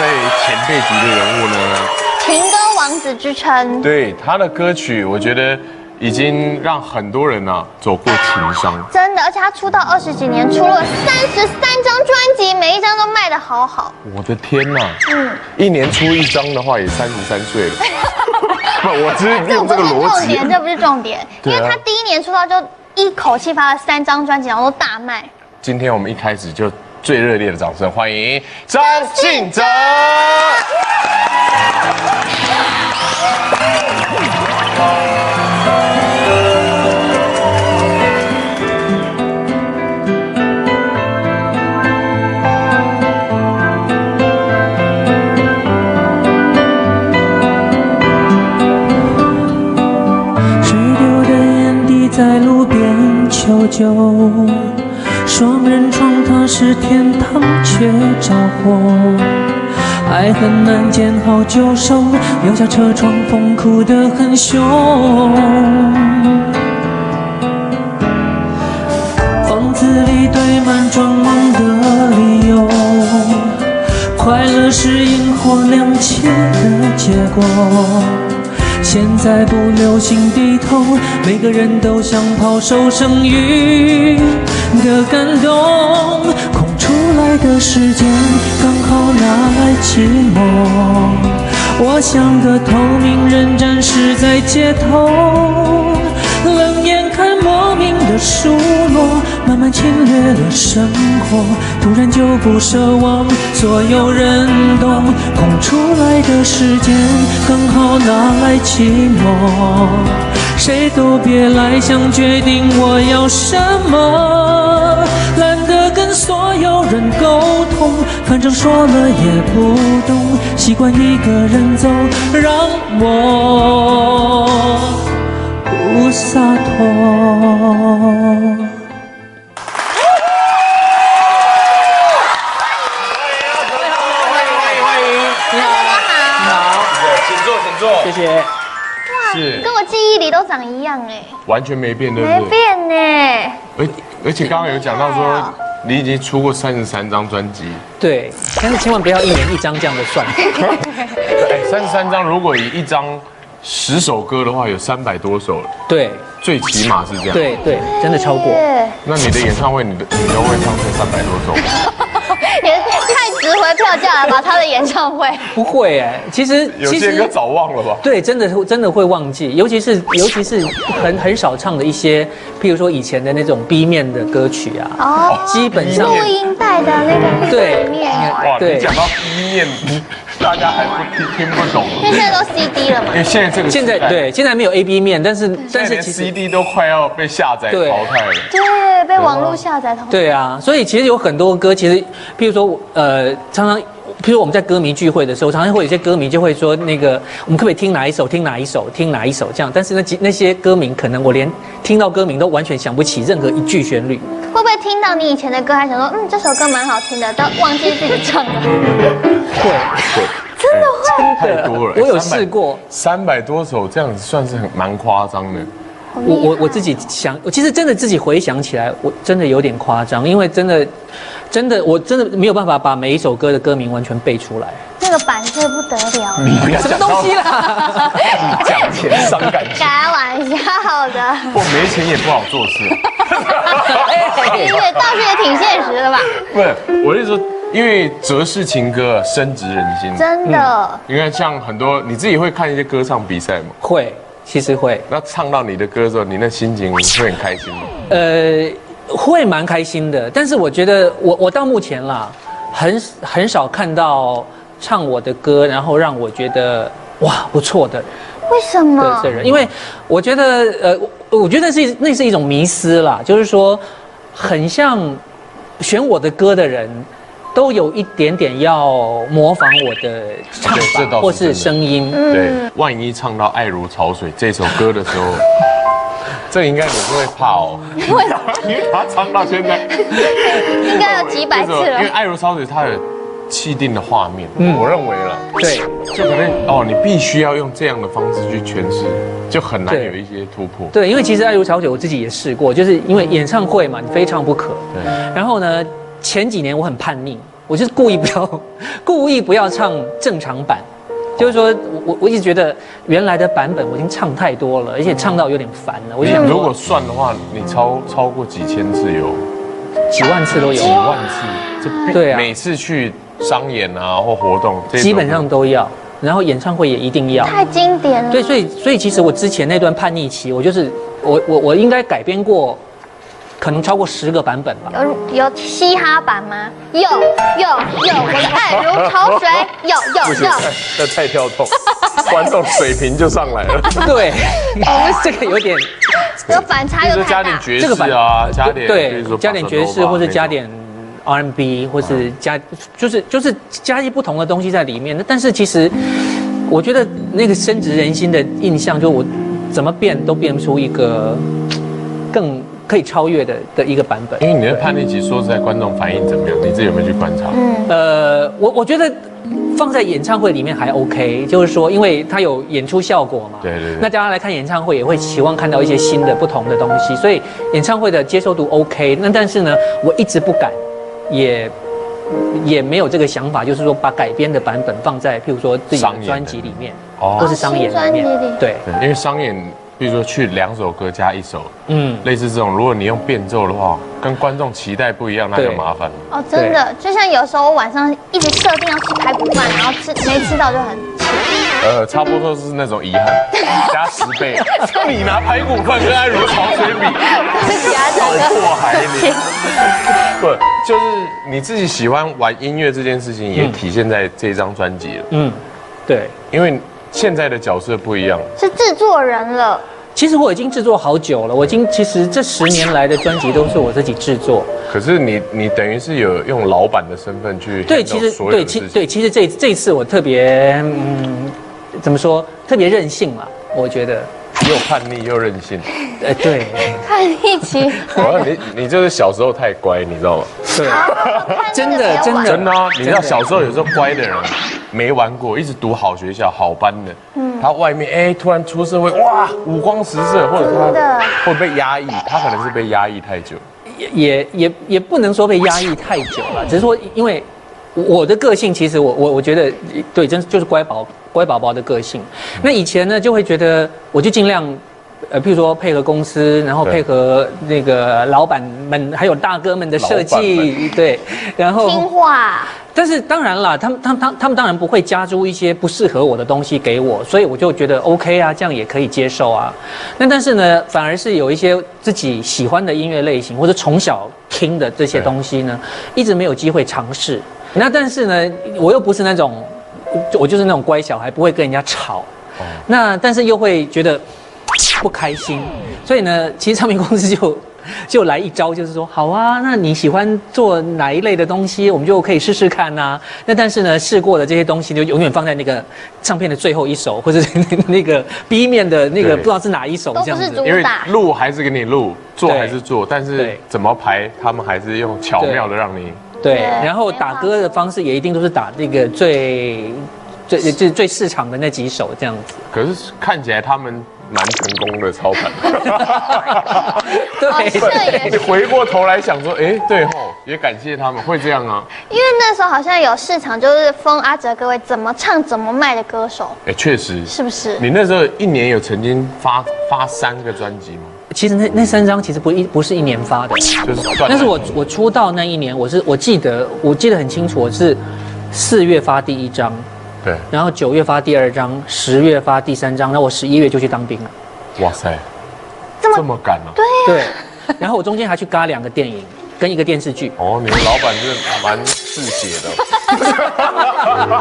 前辈级的人物呢？ 情歌王子之称。 对他的歌曲，我觉得已经让很多人走过情伤。 真的，而且他出道20几年，出了33张专辑，每一张都卖得好好。 我的天哪！一年出一张的话，也33岁了。不，我只是用这个逻辑。 这不是重点，因为他第1年出道就一口气发了3张专辑，然后都大卖。 今天我们一开始就最热烈的掌声欢迎张信哲。 在路边求救，双人床它是天堂却着火，爱很难见好就收，留下车窗风哭得很凶。房子里堆满装梦的理由，快乐是萤火亮起的结果。现在不流行低头，每个人都想抛售剩余的感动。空出来的时间刚好拿来寂寞，我像个透明人展示在街头，冷眼看莫名的疏落，慢慢侵略了生活，突然就不奢望所有人懂。空出来的时间刚好拿来寂寞，谁都别来想决定我要什么，懒得跟所有人沟通，反正说了也不懂，习惯一个人走，让我不洒脱。谢谢。 哇，跟我记忆里都长一样哎， 完全没变，对不对？ 没变呢。 而且刚刚有讲到说，你已经出过33张专辑。 对，但是千万不要1年1张这样的算。 33张，如果以一张10首歌的话，有300多首了。对，最起码是这样。对对，真的超过。那你的演唱会，你都会唱成300多首吗？ 也太值回票价了吧？他的演唱会不会哎，其实有些歌早忘了吧？ 对，真的会忘记，尤其是很少唱的一些，譬如说以前的那种 B 面的歌曲啊，基本上录音带的那个 B 面， 哇，你讲到 B 面，大家还听不懂， 因为现在都 CD 了嘛。 因为现在这个现在没有 AB 面，但是连 CD 都快要被下载淘汰了。 对，被网络下载淘汰。 对啊，所以其实有很多歌，其实譬如说常常。譬如我们在歌迷聚会的时候，常常会有些歌迷就会说，那个我们可不可以听哪一首这样？但是那些歌名可能我连听到歌名都完全想不起任何一句旋律。 会不会听到你以前的歌，还想说，这首歌蛮好听的，但忘记自己唱的？ 会， 真的会， 太多了。 我有試過 300多首，這樣子算是蠻誇張的。 我自己想，我其實真的自己回想起來，我真的有點誇張，因為真的我真的沒有辦法把每一首歌的歌名完全背出來。 那個版稅不得了， 你不要什麼東西啦？ 講錢傷感情。 開玩笑的。 不，沒錢也不好做事。 對，倒是也挺現實的吧？ 不是，我是說，因為哲式情歌深植人心。 真的。你看，像很多你自己會看一些歌唱比賽嗎？ 會。其實會， 那唱到你的歌的時候，你那心情會很開心嗎？ 會蠻開心的。但是我覺得我到目前啦，很少看到唱我的歌，然後讓我覺得哇不錯的。 為什麼？ 的人，因為我覺得我覺得那是一種迷思啦，就是說很像選我的歌的人。都有一點點要模仿我的唱法或是聲音。 對，萬一唱到《愛如潮水》這首歌的時候，這應該你是會怕哦。因為他唱到現在， 應該有幾百次了。 因為《愛如潮水》它有既定的畫面，我認為啦， 對， 就可能你必須要用這樣的方式去詮釋，就很難有一些突破。 對，因為其實《愛如潮水》我自己也試過，就是因為演唱會嘛，你非唱不可。對，然後呢？前幾年我很叛逆， 我就是故意不要唱正常版。就是说我一直觉得原来的版本我已经唱太多了，而且唱到有点烦了。我就想如果算的话，你超过几千次有， 几万次都有， 几万次，对啊，每次去商演啊或活动， 基本上都要，然后演唱会也一定要， 太经典了。 对，所以其实我之前那段叛逆期，我就是我应该改编过。可能超过10个版本吧。 有嘻哈版吗？有，我的爱如潮水，有。 这太跳动，观众水平就上来了。 对，这个有点有反差，有加点爵士啊，加点爵士，或者加点 R&B， 或是就是加一些不同的东西在里面。但是其实我觉得那个深植人心的印象，就我怎么变都变不出一个更可以超越的一个版本。 因为你的叛逆期，说实在，观众反应怎么样？你自己有没有去观察？ 我觉得放在演唱会里面还 OK， 就是说，因为它有演出效果嘛。 对。 那大家来看演唱会也会期望看到一些新的、不同的东西，所以演唱会的接受度 OK。那但是呢，我一直不敢，也没有这个想法，就是说把改编的版本放在譬如说自己的专辑里面，或是商演里面。对， 因为商演。比如说去2首歌加1首，类似这种，如果你用变奏的话，跟观众期待不一样，那就麻烦了。 哦，真的，就像有时候我晚上一直设定要吃排骨饭，然后没吃到就很气。 差不多是那种遗憾，加10倍。你拿排骨饭跟爱如潮水比，超破海你。不，就是你自己喜欢玩音乐这件事情，也体现在这张专辑了。 对， 因为。现在的角色不一样， 是制作人了。 其实我已经制作好久了，其实这10年来的专辑都是我自己制作。 可是你等于是有用老板的身份去对，其实这一次我特别怎么说，特别任性了，我觉得。 又叛逆又任性， 对， 叛逆期。 你就是小时候太乖，你知道吗？ 对，真的啊！你知道小时候有时候乖的人没玩过，一直读好学校、好班的，他外面突然出社会，哇，五光十色，或者他会被压抑，他可能是被压抑太久， 也不能说被压抑太久了，只是说因为。我的个性其实我觉得对，真就是乖宝宝的个性。那以前呢就会觉得我就尽量，譬如说配合公司，然后配合那个老板们还有大哥们的设计，对，然后听话。 但是当然啦，他们当然不会加诸一些不适合我的东西给我，所以我就觉得 OK 啊，这样也可以接受啊。那但是呢，反而是有一些自己喜欢的音乐类型或者从小听的这些东西呢，一直没有机会尝试。那但是呢，我又不是那种，我就是那种乖小孩，不会跟人家吵。那但是又会觉得不开心，所以呢，其实唱片公司就来一招，就是说，好啊，那你喜欢做哪一类的东西，我们就可以试试看呐。那但是呢，试过的这些东西就永远放在那个唱片的最后一首，或者那个 B 面的那个不知道是哪一首这样子。 因为录还是给你录，做还是做，但是怎么排，他们还是用巧妙的让你。 对，然后打歌的方式也一定都是打那个最市场的那几首这样子。 可是看起来他们蛮成功的操盘。 对， 你回过头来想说，对吼，也感谢他们会这样啊。 因为那时候好像有市场，就是封阿哲各位怎么唱怎么卖的歌手。 确实， 是不是？ 你那时候一年有曾经发3个专辑吗？ 其实那3张其实不是一年发的，但是我出道那一年，我记得很清楚，我是4月发第1张， 对， 然后9月发第2张，10月发第3张，然后我11月就去当兵了。 哇塞，这么赶啊！ 对，然后我中间还去嘎2个电影跟1个电视剧。 哦，你们老板是蛮嗜血的，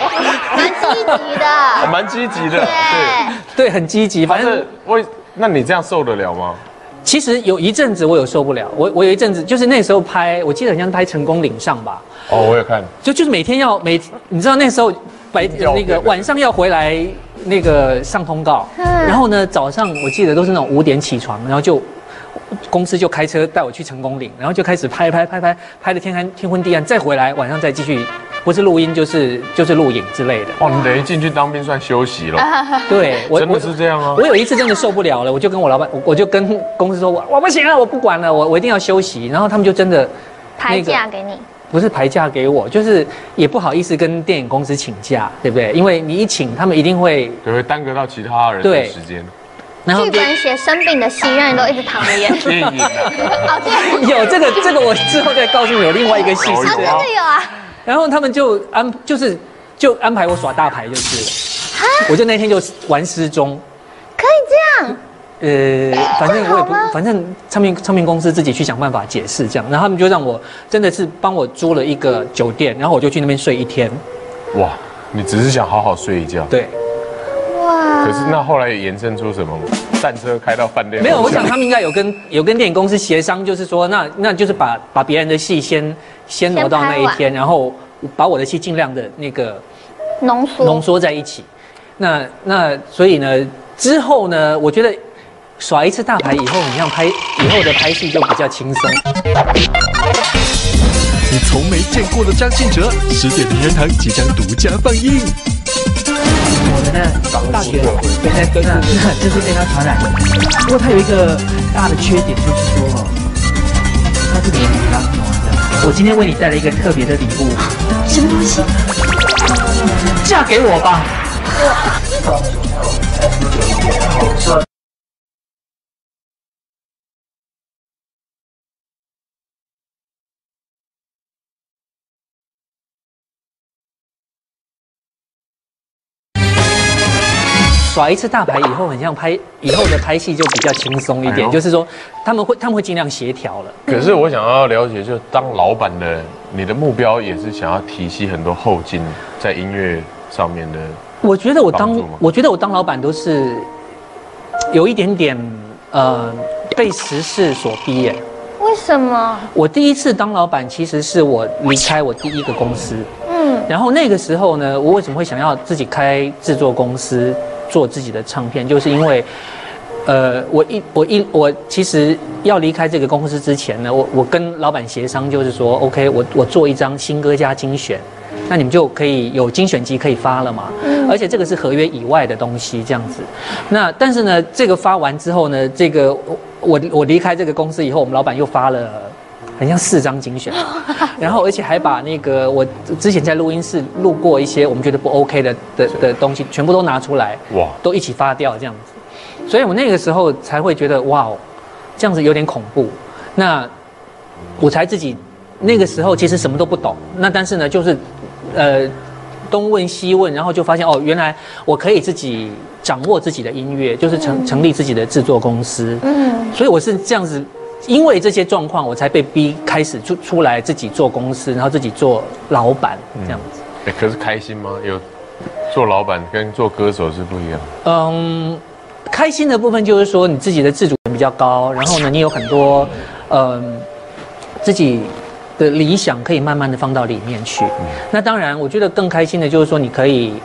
蛮积极的， 对，很积极。反正那你这样受得了吗？ 其实有一阵子我有受不了，我有一阵子就是那时候拍，我记得好像拍《成功岭上》吧。 哦，我有看。就是每天你知道那时候那个晚上要回来那个上通告，然后呢早上我记得都是那种5点起床，然后就公司就开车带我去成功岭，然后就开始拍的天昏地暗，再回来晚上再继续。不是录音就是录影之类的。 哦，你等于进去当兵算休息了。 对， 真的是这样啊。 我有一次真的受不了了，我就跟我老板，我就跟公司说，我不行了，我不管了，我一定要休息。然后他们就真的排假给你。 不是排假给我，就是也不好意思跟电影公司请假，对不对？因为你一请，他们一定会耽搁到其他人的时间。 然后剧本写生病的戏，让你都一直躺着演。 电影啊， 有这个我之后再告诉你，有另外一个戏是这样。 真的有啊。 然后他们就安排我耍大牌就是了，我就那天就玩失踪。 可以这样？ 反正我也不，反正唱片公司自己去想办法解释这样，然后他们就让我真的是帮我租了一个酒店，然后我就去那边睡一天。哇， 你只是想好好睡一觉？对。哇！可是那后来延伸出什么？战车开到饭店？ 没有，我想他们应该有跟电影公司协商，就是说那就是把别人的戏先挪到那一天，然后把我的戏尽量的那个浓缩在一起。那所以呢，之后呢，我觉得耍一次大牌以后，你像以后的拍戏就比较轻松。 你从没见过的张信哲，10点名人堂即将独家放映。 我的大学就是被他传染的。不过他有一个大的缺点，就是说他是脸比较浓的。我今天为你带了一个特别的礼物，什么东西？嫁给我吧！ 耍一次大牌以后，很像以后的拍戏就比较轻松一点，就是说他们会尽量协调了。 可是我想要了解，就当老板的，你的目标也是想要提携很多后进在音乐上面的。我觉得我当老板都是有一点点被时事所逼耶。 为什么？ 我第一次当老板，其实是我离开我第一个公司。然后那个时候呢，我为什么会想要自己开制作公司？做自己的唱片，就是因为，我其实要离开这个公司之前呢，我跟老板协商，就是说 ，OK， 我做一张新歌加精选，那你们就可以有精选集可以发了嘛，而且这个是合约以外的东西，这样子。那但是呢，这个发完之后呢，这个我离开这个公司以后，我们老板又发了。很像4张精选，然后而且还把那个我之前在录音室录过一些我们觉得不 OK 的东西，全部都拿出来，哇，都一起发掉这样子。所以我那个时候才会觉得哇，这样子有点恐怖。那我才自己那个时候其实什么都不懂，那但是呢就是东问西问，然后就发现哦，原来我可以自己掌握自己的音乐，就是成立自己的制作公司。所以我是这样子。因为这些状况，我才被逼开始出来自己做公司，然后自己做老板这样子。 可是开心吗？有做老板跟做歌手是不一样。 开心的部分就是说你自己的自主权比较高，然后呢，你有很多自己的理想可以慢慢的放到里面去。那当然，我觉得更开心的就是说你可以，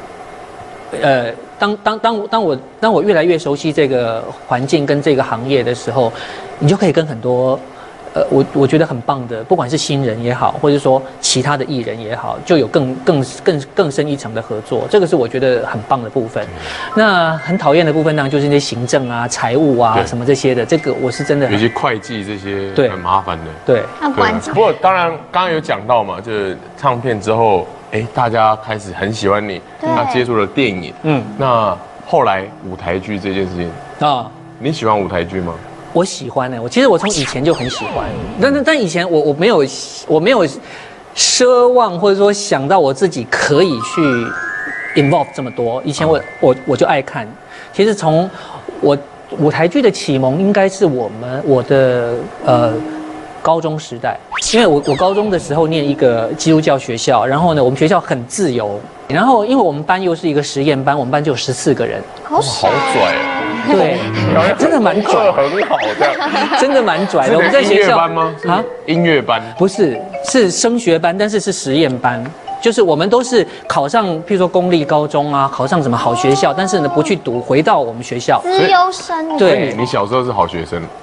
当我越来越熟悉这个环境跟这个行业的时候。你就可以跟很多，我觉得很棒的，不管是新人也好，或者说其他的艺人也好，就有更深一层的合作，这个是我觉得很棒的部分。那很讨厌的部分当然就是那些行政啊、财务啊什么这些的，这个我是真的有些会计这些很麻烦的。 对， 不过当然刚刚有讲到嘛，就是唱片之后，大家开始很喜欢你，那接触了电影，那后来舞台剧这件事情啊，你喜欢舞台剧吗？ 我喜欢呢，其实我从以前就很喜欢，但以前我没有奢望或者说想到我自己可以去 involve 这么多。以前我就爱看，其实从我舞台剧的启蒙应该是我的高中时代，因为我高中的时候念一个基督教学校，然后呢我们学校很自由，然后因为我们班又是一个实验班，我们班就有14个人， 好拽啊！ 对，真的蛮拽， 很好的， 真的蛮拽的。我们在学校音乐班吗？啊，音乐班不是，是升学班，但是是实验班。就是我们都是考上，譬如说公立高中啊，考上什么好学校，但是呢不去读，回到我们学校。 资优生。 对， 你小时候是好学生。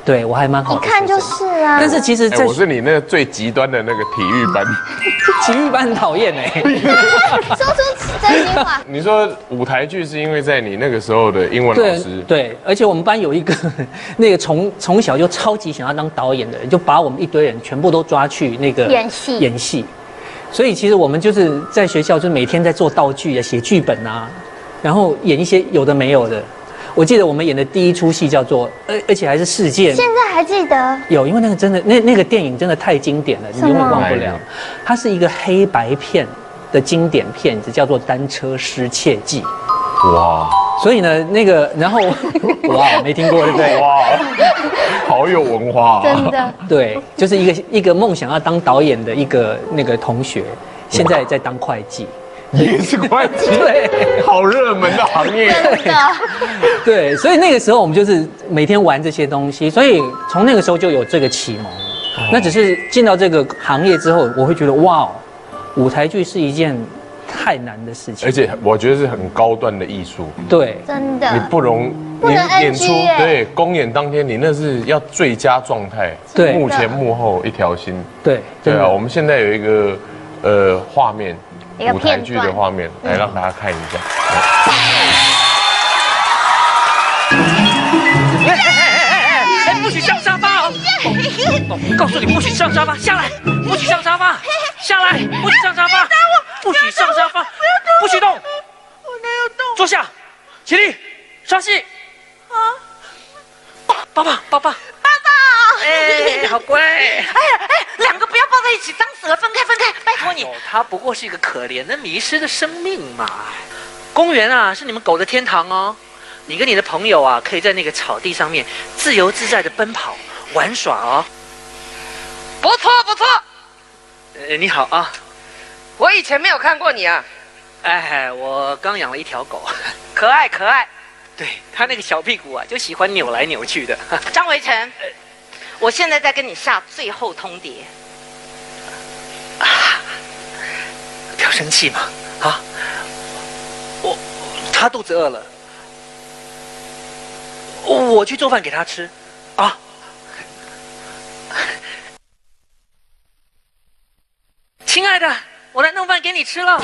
对我还蛮好的， 一看就是啊。 但是其实我是你那个最极端的那个体育班， 体育班很讨厌哎。 说出真心话。 你说舞台剧是因为在你那个时候的英文老师， 对，而且我们班有一个那个从小就超级想要当导演的人，就把我们一堆人全部都抓去那个演戏。所以其实我们就是在学校，就每天在做道具啊、写剧本啊，然后演一些有的没有的。我记得我们演的第一出戏叫做，而且还是世界。 现在还记得？ 有，因为那个真的那个电影真的太经典了，你永远忘不了。它是一个黑白片的经典片子，叫做《单车失窃记》。哇！所以呢，然后哇，没听过对不对？哇， 好有文化、啊， 真的。 对，就是一个梦想要当导演的一个那个同学，现在在当会计。 也是会计， 对， 好热门的行业。 真的。 对，所以那个时候我们就是每天玩这些东西，所以从那个时候就有这个启蒙。那只是进到这个行业之后，我会觉得哇，舞台剧是一件太难的事情， 而且我觉得是很高端的艺术。 对， 真的。 你不能演出，对，公演当天你那是要最佳状态， 对， 幕前幕后一条心。 对， 对啊，我们现在有一个画面。舞台剧的画面，来让大家看一下。 不许上沙发哦！告诉你不许上沙发，下来！不许上沙发，下来！不许上沙发，不许上沙发，不许动！我没有动。坐下，起立，刷戏。啊！抱抱。哎，好乖！两个不要抱在一起，脏死了！分开，拜托你。他不过是一个可怜的迷失的生命嘛。公园啊，是你们狗的天堂哦。你跟你的朋友啊，可以在那个草地上面自由自在的奔跑玩耍哦。 不错。 你好啊， 我以前没有看过你啊。 哎，我刚养了一条狗， 可爱。 对，它那个小屁股啊，就喜欢扭来扭去的。 张维成。我现在在跟你下最后通牒。 不要生气嘛，啊！他肚子饿了，我去做饭给他吃，啊！亲爱的，我来弄饭给你吃了。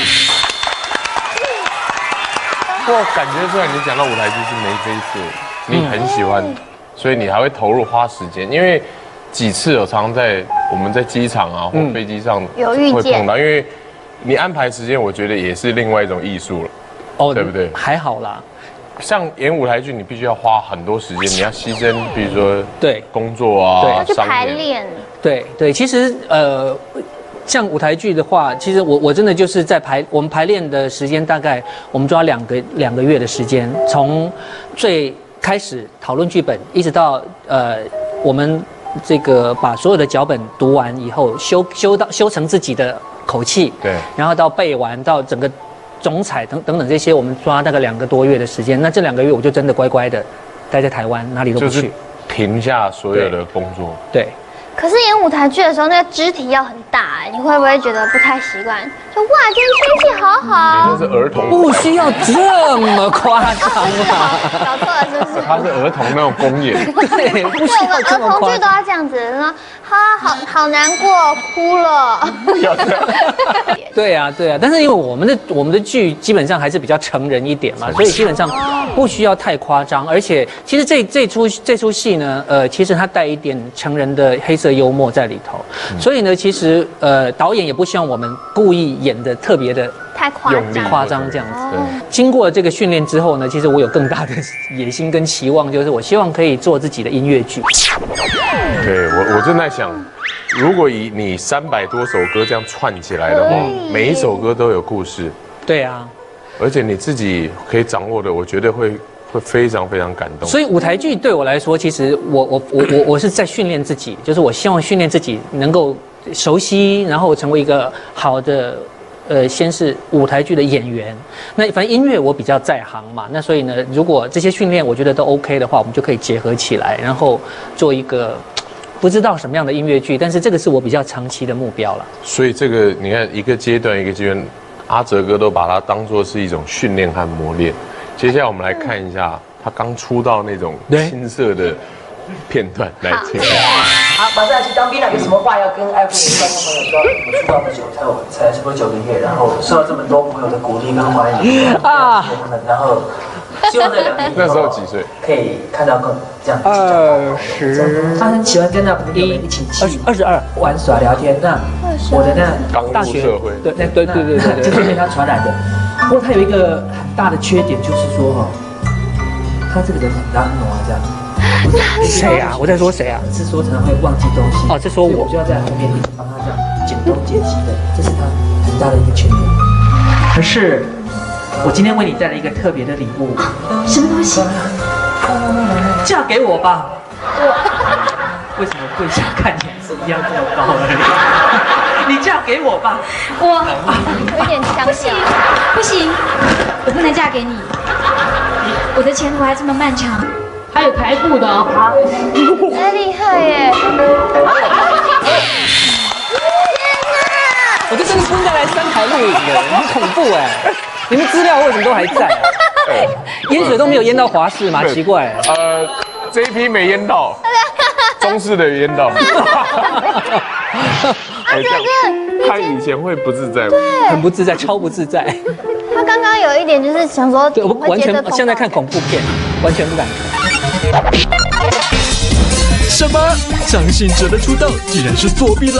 我感觉出来，你讲到舞台剧是眉飞色舞，你很喜欢。所以你还会投入花时间，因为几次有常在我们在机场啊或飞机上会碰到，因为你安排时间，我觉得也是另外一种艺术了，哦，对不对？ 还好啦， 像演舞台剧，你必须要花很多时间，你要牺牲，比如说对工作啊， 对，要去排练， 对，其实像舞台剧的话，其实我真的就是在我们排练的时间大概我们抓两个月的时间，从最开始讨论剧本，一直到我们这个把所有的脚本读完以后，修成自己的口气， 对， 然后到背完，到整个总彩等等这些，我们抓大概2个多月的时间。那这2个月我就真的乖乖的待在台湾，哪里都不去，就是停下所有的工作。 对。 可是演舞台剧的时候，那个肢体要很大，你会不会觉得不太习惯？就哇，今天天气好好。 你那是儿童， 不需要这么夸张啊！ 搞错了是不是？ 他是儿童那种公演， 对，不需要这么夸张。 儿童剧都要这样子，说哈好难过，哭了。 不要这样。 对啊，但是因为我们的剧基本上还是比较成人一点嘛，所以基本上不需要太夸张。而且其实这出戏呢，其实它带一点成人的黑色幽默在里头，所以呢，其实导演也不希望我们故意演的特别的太夸张这样子。经过这个训练之后呢，其实我有更大的野心跟期望，就是我希望可以做自己的音乐剧。 对，我正在想，如果以你300多首歌这样串起来的话，每一首歌都有故事。 对啊， 而且你自己可以掌握的，我觉得会非常非常感动。 所以舞台剧对我来说，其实我是在训练自己，就是我希望训练自己能够熟悉，然后成为一个好的先是舞台剧的演员。那反正音乐我比较在行嘛，那所以呢，如果这些训练我觉得都 OK 的话，我们就可以结合起来，然后做一个不知道什么样的音乐剧，但是这个是我比较长期的目标了。 所以这个你看一个阶段一个阶段，阿哲哥都把它当作是一种训练和磨练。接下来我们来看一下他刚出道那种青涩的片段来听。 好，马上要去当兵了，有什么话要跟爱护你的观众朋友说？我出道那么久，才差不多9个月，然后受到这么多朋友的鼓励跟欢迎啊，然后希望这2年那时候几岁？ 可以看到更这样20，他很喜欢跟那朋友们一起去22玩耍聊天。那我的那大学社会， 对，就是被他传染的。不过他有一个很大的缺点，就是说哈，他这个人很懒惰这样。 谁啊？我在说谁啊？ 是说常常会忘记东西。 哦，这说我就要在后面一直帮他这样捡东捡西的，这是他很大的一个缺点。可是我今天为你带了一个特别的礼物。 什么东西？ 嫁给我吧。为什么跪下看起来是一样这么高而已？你嫁给我吧。 我有点相信。 不行，我不能嫁给你。我的前途还这么漫长。还有台步的哦， 很厉害耶！ 我这真的冲下来3台录影的，很恐怖哎！你们资料为什么都还在？淹水都没有淹到华视吗？奇怪。 这一批没淹到，中式的淹到。他以前会不自在吗？ 对，很不自在，超不自在。 他刚刚有一点就是想说， 对，我完全现在看恐怖片，完全不敢看。 什么？张信哲的出道竟然是作弊了？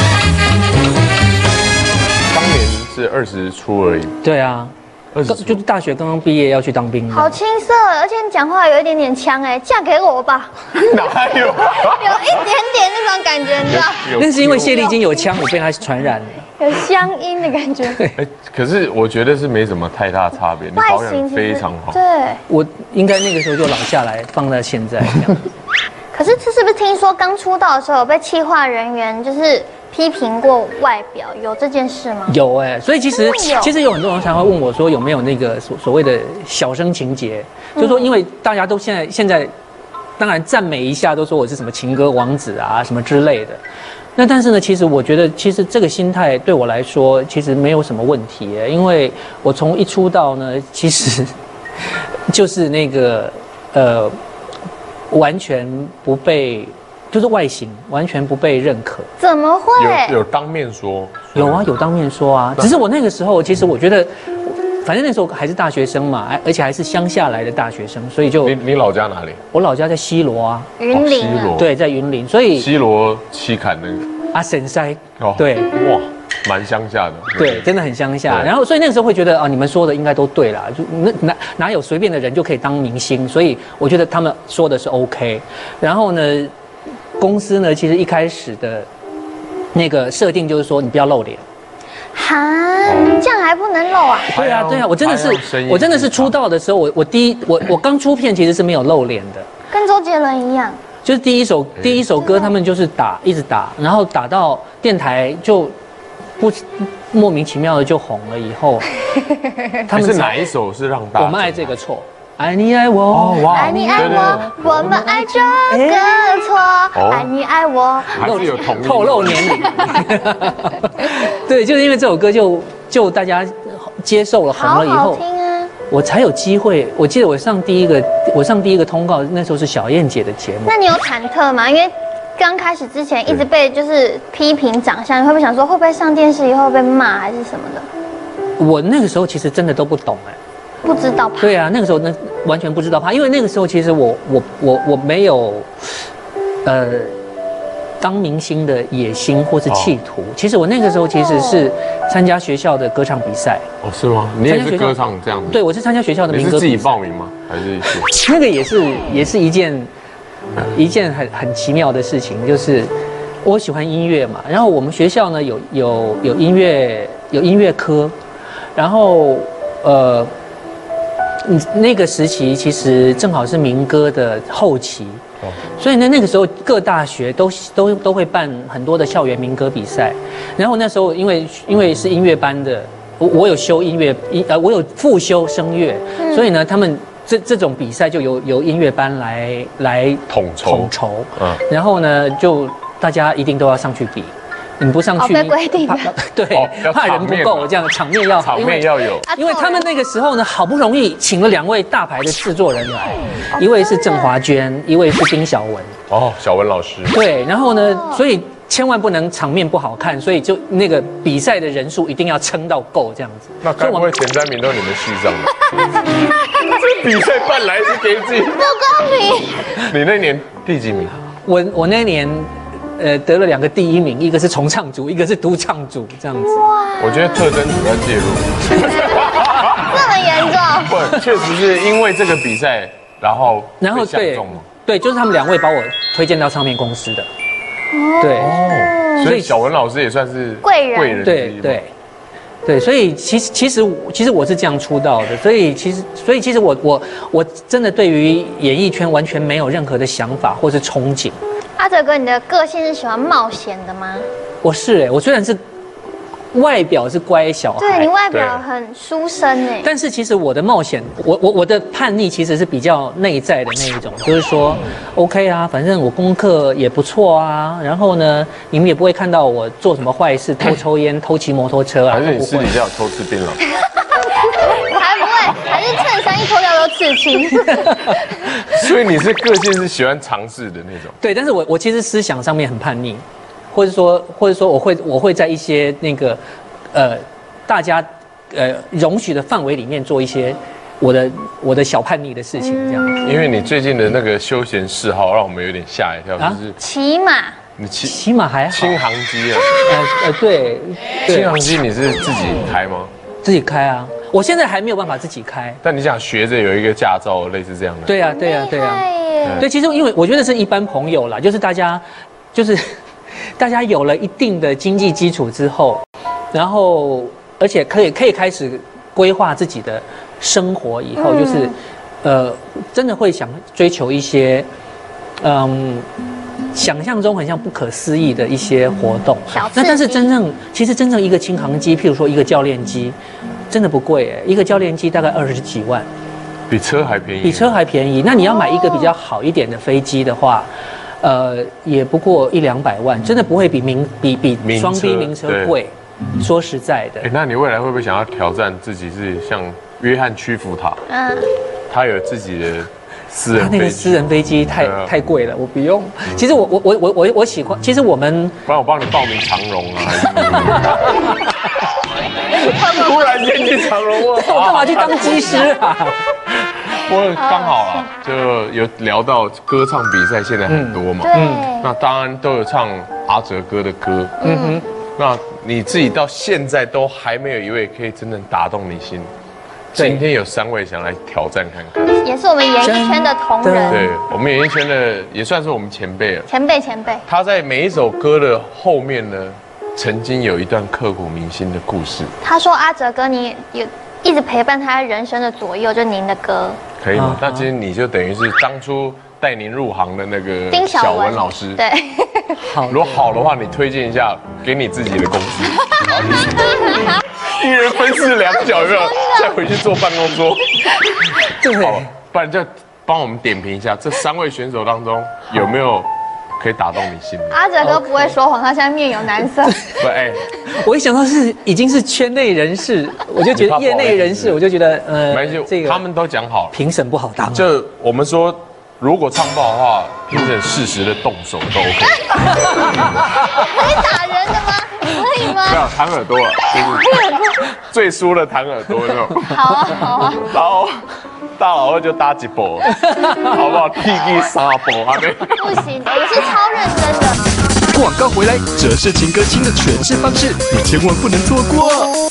当年是20出而已。 对啊，20出就是大学刚刚毕业要去当兵。 好青涩，而且你讲话有一点点腔哎，嫁给我吧。 哪有？ 有一点点那种感觉，你知道？ 那是因为谢丽金有腔，我被他传染了。 有乡音的感觉。 可是我觉得是没什么太大差别，你保养非常好。 对， 我应该那个时候就老下来，放在现在这样。 可是是不是听说刚出道的时候有被企划人员就是批评过外表，有这件事吗？ 有哎，所以其实有很多人常会问我说有没有那个所谓的小生情节，就是说因为大家都现在当然赞美一下，都说我是什么情歌王子啊什么之类的。那但是呢，其实我觉得，其实这个心态对我来说，其实没有什么问题耶，因为我从一出道呢，其实就是那个完全不被，就是外形完全不被认可。 怎么会？ 有当面说？ 有啊，有当面说啊。只是我那个时候，其实我觉得，反正那时候还是大学生嘛，而且还是乡下来的大学生，所以就你老家哪里？ 我老家在西螺啊， 云林啊。 对，在云林，所以西螺七坎那个啊，神塞哦，对， 哇，蛮乡下的， 对，真的很乡下。然后所以那个时候会觉得啊，你们说的应该都对啦，就哪有随便的人就可以当明星？所以我觉得他们说的是 OK。然后呢，公司呢其实一开始的那个设定就是说你不要露脸。 哈，这样还不能露啊？ 对啊，对啊，我真的是出道的时候，我刚出片其实是没有露脸的， 跟周杰伦一样。 就是第一首歌，他们就是一直打，然后打到电台就莫名其妙的就红了。以后他们是哪一首是让大家？ 我们爱这个错，爱你爱我， 爱你爱我，我们爱这个错，爱你爱我， 还是有同透露年龄。对，就是因为这首歌就大家接受了，红了以后。我才有机会。我记得我上第一个通告，那时候是小燕姐的节目。 那你有忐忑吗？因为刚开始之前一直被就是批评长相，你会不会想说会不会上电视以后被骂还是什么的？ 我那个时候其实真的都不懂哎， 不知道怕。 对啊，那个时候完全不知道怕，因为那个时候其实我没有当明星的野心或是企图。其实我那个时候其实是参加学校的歌唱比赛。 哦，是吗？你也是歌唱这样子？ 对，我是参加学校的民歌比赛。 你是自己报名吗？还是那个也是一件很奇妙的事情，就是我喜欢音乐嘛，然后我们学校呢有音乐科，然后那个时期其实正好是民歌的后期。所以呢，那个时候各大学都会办很多的校园民歌比赛，然后那时候因为是音乐班的，我有修我有复修声乐，所以呢，他们这种比赛就由音乐班来统筹，然后呢就大家一定都要上去比， 你不上去， 被规定的， 对，怕人不够，这样场面要好， 场面要有。 因为他们那个时候呢，好不容易请了2位大牌的制作人来，一位是郑华娟，一位是丁晓雯。 哦，小文老师。 对，然后呢，所以千万不能场面不好看，所以就那个比赛的人数一定要撑到够这样子。 那该不会前3名都你们系上的？这比赛办来是给自己不公平。 你那年第几名？ 我那年。得了2个第1名，一个是重唱组，一个是独唱组，这样子。 我觉得特征组要介入， 这么严重？ 不，确实是因为这个比赛，然后对，就是他们2位把我推荐到唱片公司的。对哦，所以小文老师也算是贵人。 对，所以其实我是这样出道的，所以其实我真的对于演艺圈完全没有任何的想法或是憧憬。 阿哲哥，你的个性是喜欢冒险的吗？ 我虽然是外表是乖小孩， 对你外表很书生哎， 但是其实我的冒险，我的叛逆其实是比较内在的那一种，就是说 ，OK 啊，反正我功课也不错啊，然后呢，你们也不会看到我做什么坏事，偷抽烟、偷骑摩托车啊， 还是你私底下有偷吃槟榔？ 还不会，还是衬衫一脱掉都刺青。 所以你是个性是喜欢尝试的那种。 对，但是我其实思想上面很叛逆，或者说我会在一些那个大家容许的范围里面做一些我的小叛逆的事情，这样。 因为你最近的那个休闲嗜好让我们有点吓一跳，就是骑马。 你骑马还好。 轻航机啊？ 对。 轻航机你是自己开吗？ 自己开啊。我现在还没有办法自己开， 但你想学着有一个驾照，类似这样的。 对啊。对，其实因为我觉得是一般朋友啦，就是大家有了一定的经济基础之后，然后而且可以开始规划自己的生活以后，就是真的会想追求一些想象中很像不可思议的一些活动。那但是其实真正一个轻航机，譬如说一个教练机。真的不贵哎，一个教练机大概20几万， 比车还便宜。 比车还便宜。那你要买一个比较好一点的飞机的话，也不过100-200万，真的不会比双 B 名车贵。说实在的， 那你未来会不会想要挑战自己是像约翰屈服塔？他有自己的私人飞机。 他那个私人飞机太贵了，我不用。其实我喜欢，其实我们， 不然我帮你报名长荣啊。突然间去长荣，我干嘛去当机师啊？ 我刚好啊，就有聊到歌唱比赛，现在很多嘛。那当然都有唱阿哲哥的歌。那你自己到现在都还没有一位可以真正打动你心。今天有3位想来挑战看看， 也是我们演艺圈的同仁。 对，我们演艺圈的也算是我们前辈了。前辈。他在每一首歌的后面呢，曾经有一段刻骨铭心的故事。 他说：“阿哲哥，你有一直陪伴他人生的左右，就您的歌， 可以吗？那其实你就等于是当初带您入行的那个小文老师。 对， 如果好的话，你推荐一下给你自己的公司，一人分饰2角，有没有？再回去坐办公桌。好，不然就帮我们点评一下这3位选手当中有没有可以打动你心的。 阿哲哥不会说谎，他现在面有难色。 不， 我一想到已经是圈内人士，我就觉得业内人士，我就觉得这个他们都讲好了， 评审不好当。 就我们说，如果唱不好的话，评审适时的动手都 OK。 可以打人的吗？可以吗？ 没有弹耳朵啊，就是最输的弹耳朵那种。 好啊。 然后大老二就搭1波，好不好？TG 3波啊！ 不行，我是超认真的。 广告回来，这是情歌轻的诠释方式，你千万不能错过。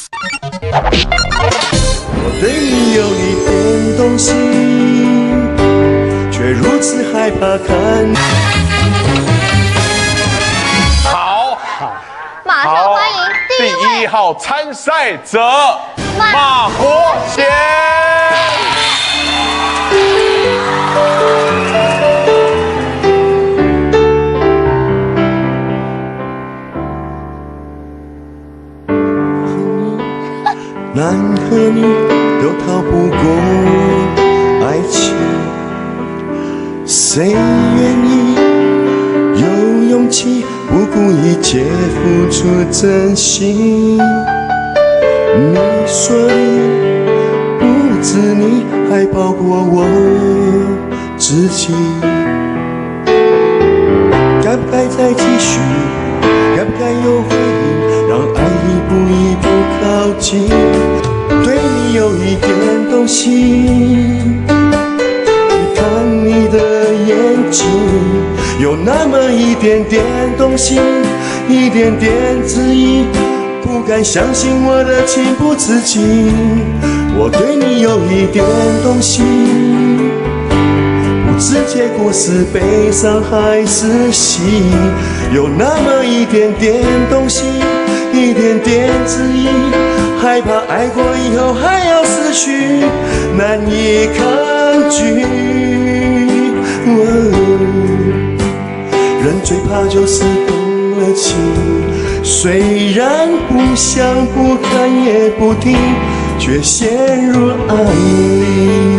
我对你有一点动心，却如此害怕看。 好， 马上欢迎第1号参赛者马国贤。 男和女都逃不过爱情，谁愿意有勇气不顾一切付出真心。你说你不止你，还包括我自己。该不该再继续？该不该有回应？让爱一步一步靠近。对你有一点动心，看你的眼睛，有那么一点点动心，一点点质疑。不敢相信我的情不自禁，我对你有一点动心，不知结果是悲伤还是喜，有那么一点点动心，一点点质疑，害怕爱过以后还要失去，难以抗拒。人最怕就是动了情，虽然不想不看也不听，却陷入爱里。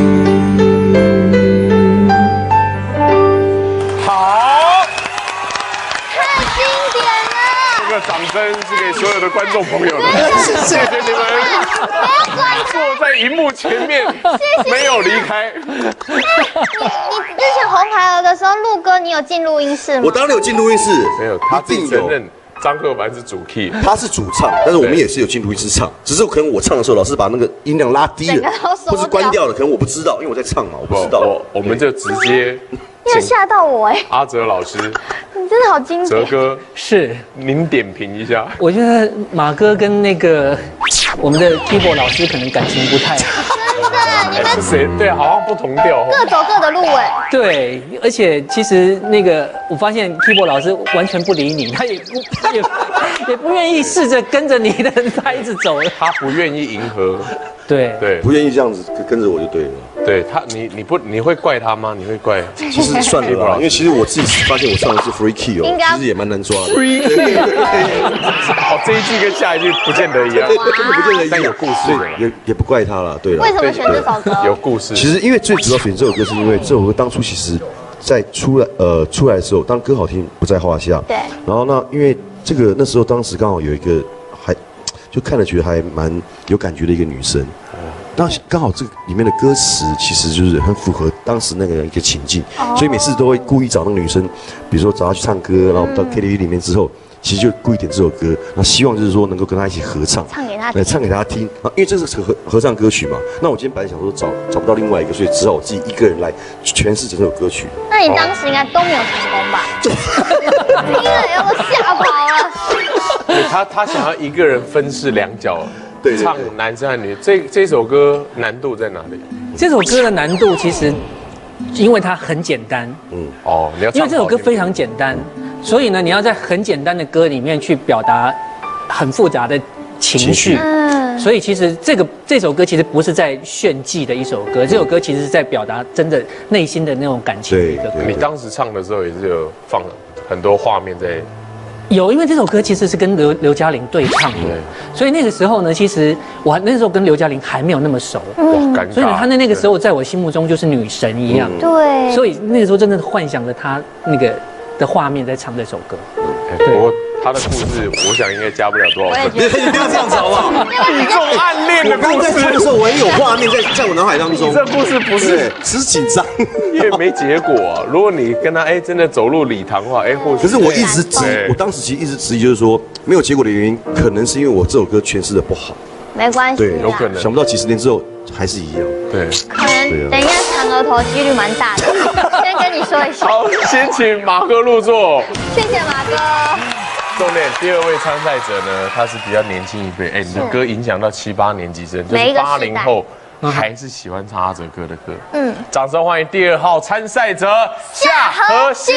好，太经典了！这个掌声是给所有的观众朋友的，谢谢你们坐在荧幕前面，没有离开。 你之前红孩儿的时候，陆哥你有进录音室吗？ 我当然有进录音室， 没有，他自己承认。张克凡是主 key， 他是主唱，但是我们也是有进录音室唱，只是可能我唱的时候，老师把那个音量拉低了，或是关掉了，可能我不知道，因为我在唱嘛，我不知道。 我们就直接， 你有吓到我哎！ 阿哲老师， 你真的好经典。 哲哥是， 您点评一下。 我觉得马哥跟那个我们的 keyboard 老师可能感情不太好。 真的，你们是谁？对，好像不同调， 各走各的路哎。 对，而且其实那个我发现 keyboard 老师完全不理你，他也不愿意试着跟着你的拍子走， 他不愿意迎合。 对， 不愿意这样子跟着我就对了。 对他，你会怪他吗？你会怪？ 其实算了吧，因为其实我自己发现我唱的是 free key 哦，其实也蛮难抓的。 free key， 哦，这一句跟下一句不见得一样， 根本不见得一样， 但有故事的， 也不怪他了，对了。 为什么选这首歌？ 有故事。 其实因为最主要选这首歌，是因为这首歌当初其实在出来的时候，当歌好听不在话下。 对。 然后呢，因为这个那时候当时刚好有一个就看了觉得还蛮有感觉的一个女生。那刚好这个里面的歌词其实就是很符合当时那个一个情境，所以每次都会故意找那个女生，比如说找她去唱歌，然后到 KTV 里面之后，其实就故意点这首歌，那希望就是说能够跟她一起合唱，唱给她听啊，因为这是合唱歌曲嘛。那我今天本来想说找不到另外一个，所以只好我自己一个人来诠释整首歌曲。 那你当时应该都没有成功吧？听了以后都吓跑了。 对他想要一个人分饰两角。 对， 唱男生和女，这首歌难度在哪里？ 这首歌的难度其实，因为它很简单。 你要因为这首歌非常简单，所以呢，你要在很简单的歌里面去表达很复杂的情绪。所以其实这首歌其实不是在炫技的一首歌，这首歌其实是在表达真的内心的那种感情的一个歌。 你当时唱的时候也是有放很多画面在。 有，因为这首歌其实是跟刘嘉玲对唱的，所以那个时候呢，其实我那时候跟刘嘉玲还没有那么熟，所以她那个时候在我心目中就是女神一样， 对， 所以那个时候真的幻想着她那个的画面在唱这首歌。 不过他的故事，我想应该加不了多少分。 你不要这样子好不好？ 宇宙暗恋的故事。 我刚在唱的时候，我也有画面在我脑海当中。 这故事不是只是紧张， 因为没结果啊。如果你跟他真的走入礼堂的话，或许。 可是我一直质疑，我当时其实一直质疑，就是说没有结果的原因，可能是因为我这首歌诠释的不好。 没关系， 对，有可能。想不到几十年之后还是一样。 对， 可能等一下长额头几率蛮大的。先跟你说一下。 好，先请马哥入座。 谢谢马哥。 重点，第二位参赛者呢，他是比较年轻一辈，你的歌影响到7、8年级生，就是80后还是喜欢唱阿哲哥的歌。掌声欢迎第2号参赛者夏荷熙。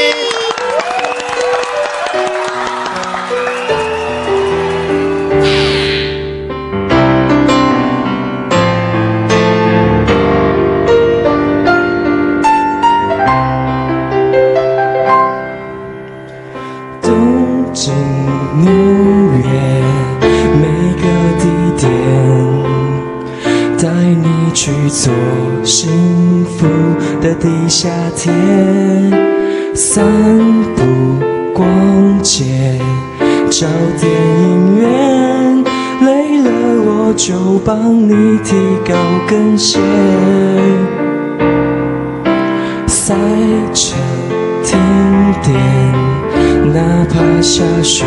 去做幸福的地下铁，散步逛街，找电影院，累了我就帮你提高跟鞋。赛车停电，哪怕下雪，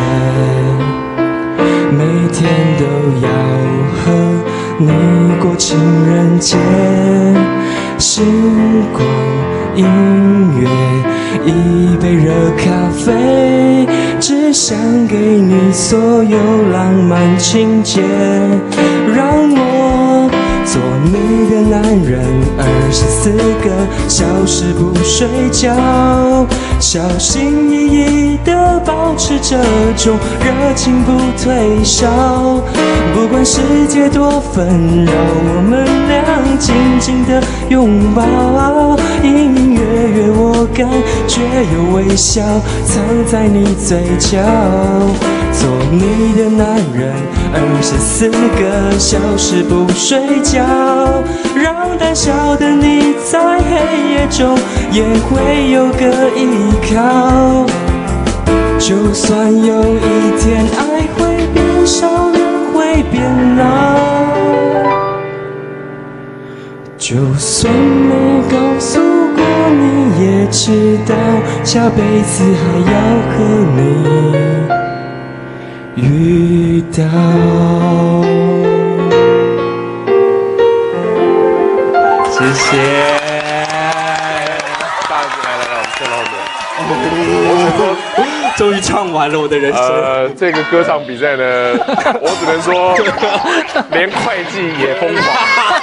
每天都要和你过情人节。星光音乐，一杯热咖啡，只想给你所有浪漫情节。让我做你的男人，24个小时不睡觉，小心翼翼地保持这种热情不退烧。不管世界多纷扰，我们俩紧紧地拥抱。音乐悦我感觉有微笑藏在你嘴角。做你的男人，24个小时不睡觉，让胆小的你在黑夜中也会有个依靠。就算有一天爱会变少，人会变老，就算没告诉过你也知道，下辈子还要和你遇到。 谢谢。大家来，我们坐到后面。 终于唱完了我的人生。 这个歌唱比赛呢，我只能说，连会计也疯狂。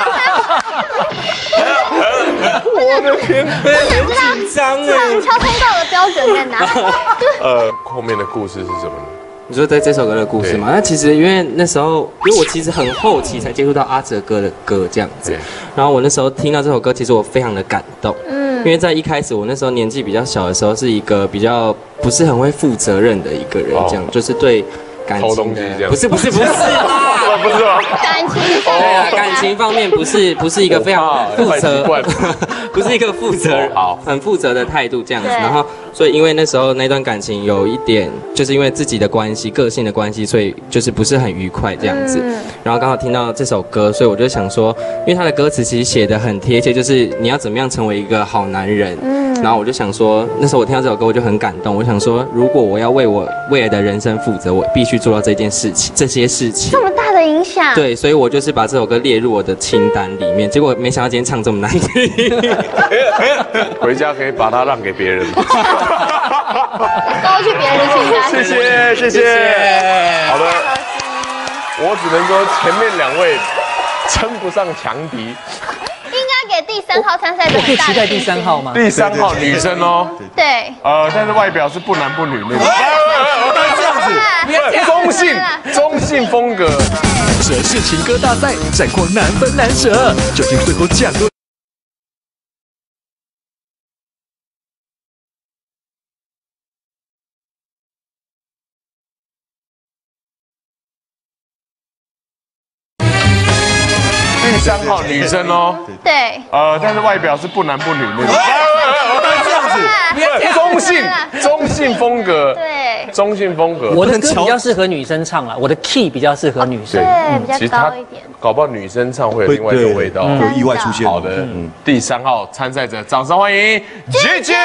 我的天， 很紧张哎！ 敲通告的标准在哪？ 后面的故事是什么呢？ 你说在这首歌的故事嘛？那其实因为那时候，因为我其实很后期才接触到阿哲哥的歌这样子，然后我那时候听到这首歌，其实我非常的感动。因为在一开始我那时候年纪比较小的时候，是一个比较不是很会负责任的一个人，这样就是对感情的不是啦，不是吧？ 感情对啊，感情方面不是一个非常负责，不是一个负责很负责的态度这样子。然后所以因为那时候那段感情有一点，就是因为自己的关系、个性的关系，所以就是不是很愉快这样子。然后刚好听到这首歌，所以我就想说，因为他的歌词其实写得很贴切，就是你要怎么样成为一个好男人。然后我就想说，那时候我听到这首歌我就很感动，我想说，如果我要为我未来的人生负责，我必须做到这些事情。 这么大的影响。 对，所以我就是把这首歌列入我的清单里面，结果没想到今天唱这么难听。 回家可以把它让给别人。 勾去别人的清单。 谢谢。好的，我只能说前面两位称不上强敌。 应该给第3号参赛者。 我可以期待第3号吗？ 第3号女生哦。 对。 但是外表是不男不女那种。 这样子，中性风格。 这是情歌大赛，战况难分难舍，究竟最后奖落？ 第3号女生哦。 对。 但是外表是不男不女那种。这样子，中性风格。对。中性风格。 我的歌比较适合女生唱啦，我的 key 比较适合女生。 对，比较高一点。 搞不好女生唱会有另外一个味道， 有意外出现。 好的，第3号参赛者，掌声欢迎姐姐。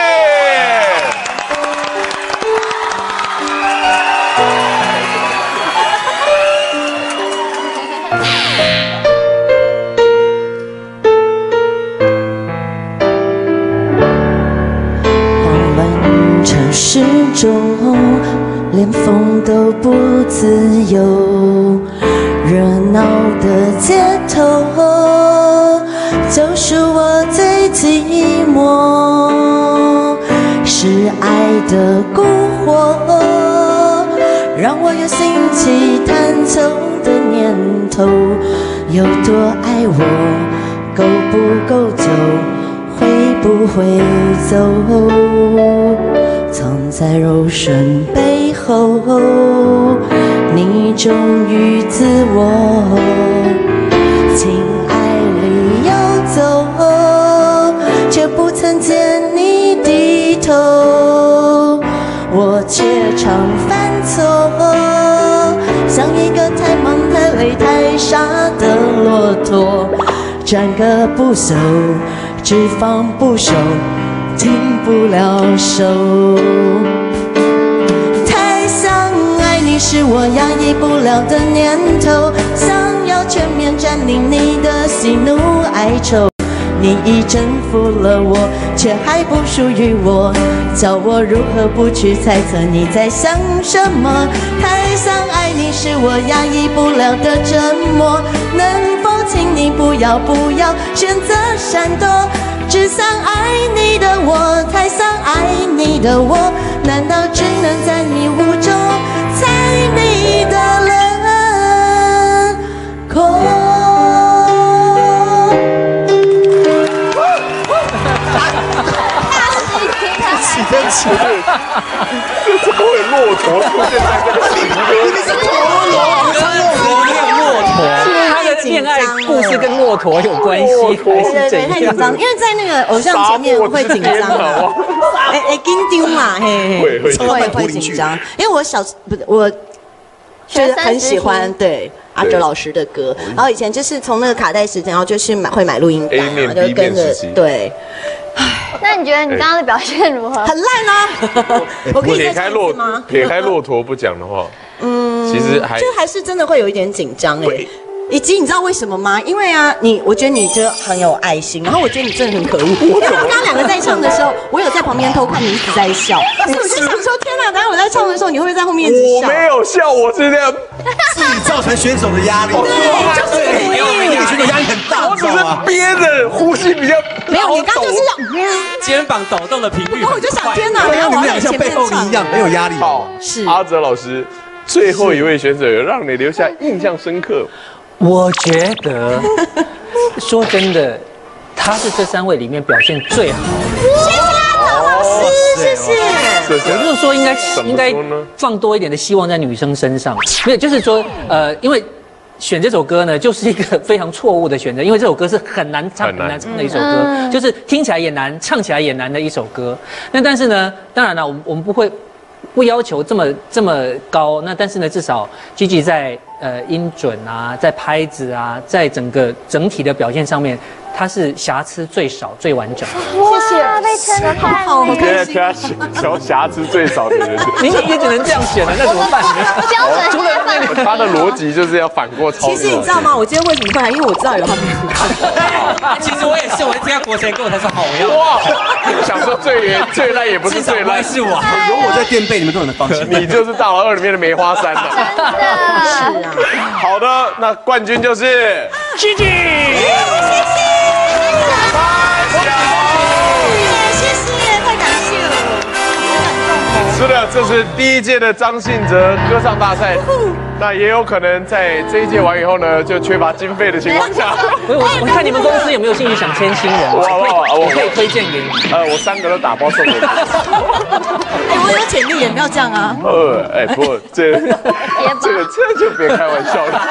城市中，连风都不自由，热闹的街头，就是我最寂寞。是爱的蛊惑，让我有兴起探求的念头。有多爱我，够不够久，会不会走？藏在柔顺背后，你忠于自我，情爱里游走，却不曾见你低头，我却骆驼，转个不走，脂肪不收，停不了手。太想爱你是我压抑不了的念头，想要全面占领你的喜怒哀愁。你已征服了我，却还不属于我，叫我如何不去猜测你在想什么？太想爱你是我压抑不了的折磨，能否请你不要选择闪躲？只想爱你的我，太想爱你的我，难道只能在迷雾中猜你的轮廓？ 真是，这怎么会骆驼出现在这个情歌？你是陀螺， 骆驼，他的恋爱故事跟骆驼有关系，还是怎样？ 太紧张，因为在那个偶像前面会紧张嘛，紧张嘛，会紧张。因为我就是很喜欢对阿哲老师的歌，然后以前就是从那个卡带时间，然后就是会买录音带，然后就跟着对。 那你觉得你刚刚的表现如何？ 很烂啊！我可以再唱一次吗？ 撇开骆驼不讲的话，其实还是真的会有一点紧张哎。以及你知道为什么吗？因为啊，我觉得你就很有爱心，然后我觉得你真的很可恶。因为刚刚两个在唱的时候，我有在旁边偷看你一直在笑，但是我就想说，天哪！等下我在唱的时候，你会不会在后面一直笑？ 我没有笑，我是这样， 自己造成选手的压力。 对，就是你选手压力很大， 我只是憋着呼吸比较没有，你刚就是要肩膀抖动的频率。 然后我就想，天哪！等下我要在前面唱一样，很有压力。 好，是阿哲老师，最后一位选手有让你留下印象深刻。 我觉得，说真的，他是这3位里面表现最好的。 谢谢阿哲老师，谢谢。 我就是说，应该放多一点的希望在女生身上。没有，就是说，因为选这首歌呢，就是一个非常错误的选择，因为这首歌是很难唱的一首歌，就是听起来也难，唱起来也难的一首歌。但是呢，当然了，我们不要求这么高，那但是呢，至少 Gigi 在音准啊，在拍子啊，在整体的表现上面，他是瑕疵最少、最完整。 谢谢，被称赞， 好开心。挑瑕疵最少的人， 你也只能这样选了，那怎么办？ 标准除了他的逻辑就是要反过操作。 其实你知道吗？我今天为什么会来？因为我知道有他们。 其实我也是，我听到国贤跟我才说好，我要。 哇！想说最烂也不是最烂， 是我。 有我在垫背，你们都能放心。 你就是大老二里面的梅花三了。 是啊。 好的，那冠军就是 Gigi。 谢谢。 是的，这是第1届的张信哲歌唱大赛，那也有可能在这一届完以后呢，就缺乏经费的情况下， 我看你们公司有没有兴趣想签新人，我可以推荐给你。 我3个都打包送给你。 我有潜力，也不要这样啊。 不过这就别开玩笑了。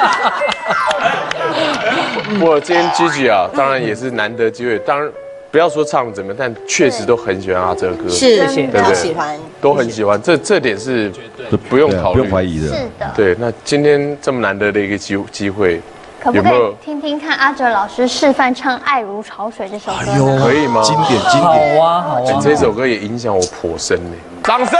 不过今天 Gigi 啊，当然也是难得机会，当然。不要说唱怎么样，但确实都很喜欢阿哲的歌， 是， 对不对？ 喜欢， 都很喜欢，这点是不用考虑、 不用怀疑的。 是的， 对。那今天这么难得的一个机会， 可不可以听听看阿哲老师示范唱《爱如潮水》这首歌？ 哎呦， 可以吗？ 经典。 好啊。 这首歌也影响我颇深呢。掌声！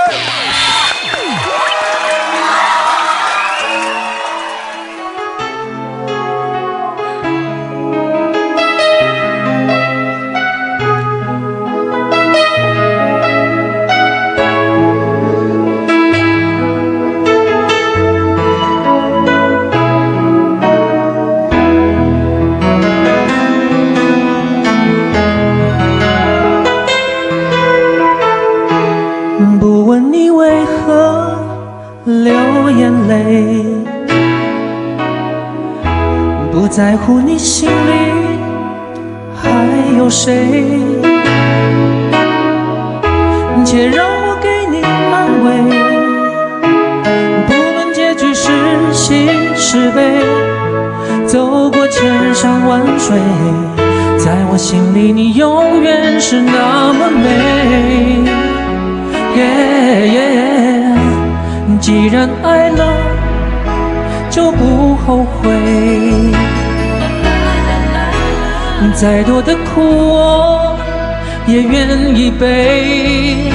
不问你为何流眼泪，不在乎你心里还有谁，且让我给你安慰。不论结局是喜是悲，走过千山万水，在我心里你永远是那么美。既然爱了，就不后悔。 再多的苦我也愿意背。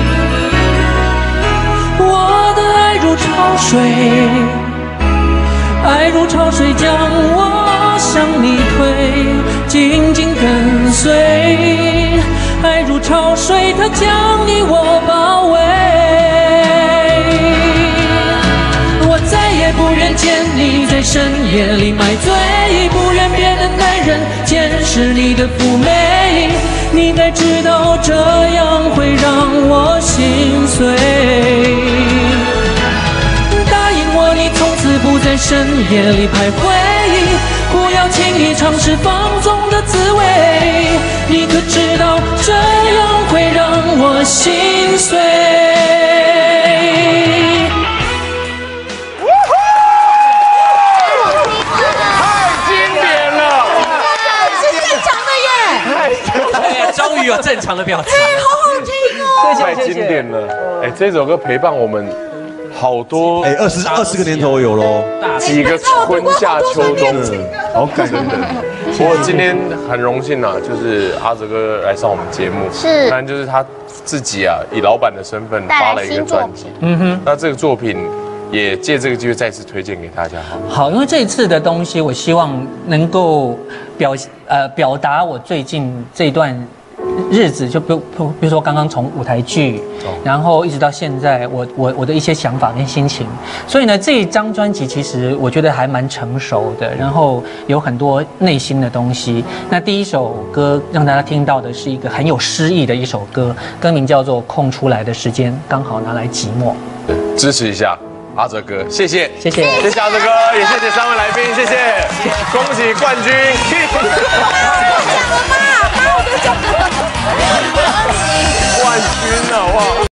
我的爱如潮水，爱如潮水将我向你推，紧紧跟随。爱如潮水，它将你我包围。我再也不愿见你在深夜里买醉，不愿别的男人见识你的妩媚。你该知道这样会让我心碎。答应我，你从此不在深夜里徘徊，不要轻易尝试放纵的滋味。你可知道这样会让我心碎。 终于有正常的表情， 好好听哦！ 太经典了！哎，这首歌陪伴我们好多 20个年头有喽， 几个春夏秋冬，好感人的。不过今天很荣幸啊，就是阿哲哥来上我们节目， 是， 当然就是他自己啊，以老板的身份发了一个专辑，那这个作品也借这个机会再次推荐给大家。 好，因为这一次的东西，我希望能够表达我最近这段日子，就比如说刚刚从舞台剧，然后一直到现在，我的一些想法跟心情。所以呢，这一张专辑其实我觉得还蛮成熟的，然后有很多内心的东西。那第一首歌让大家听到的是一个很有诗意的一首歌，歌名叫做《空出来的时间刚好拿来寂寞》。 支持一下阿哲哥，谢谢， 谢谢， 谢谢阿哲哥，也谢谢3位来宾，谢谢，恭喜冠军！冠军了哇！